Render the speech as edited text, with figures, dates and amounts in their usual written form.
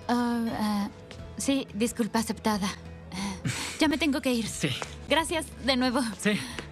Sí, disculpa aceptada. Ya me tengo que ir. Sí. Gracias de nuevo. Sí.